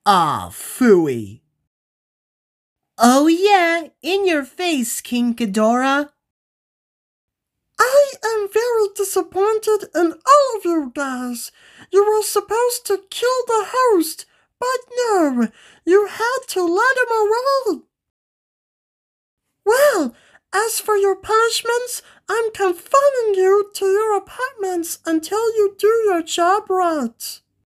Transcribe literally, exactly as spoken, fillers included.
Ah, phooey. Oh yeah, in your face, King Ghidorah. I am very disappointed in all of you guys. You were supposed to kill the host, but no, you had to let him away. Well, as for your punishments, I'm confining you to your apartments until you do your job right.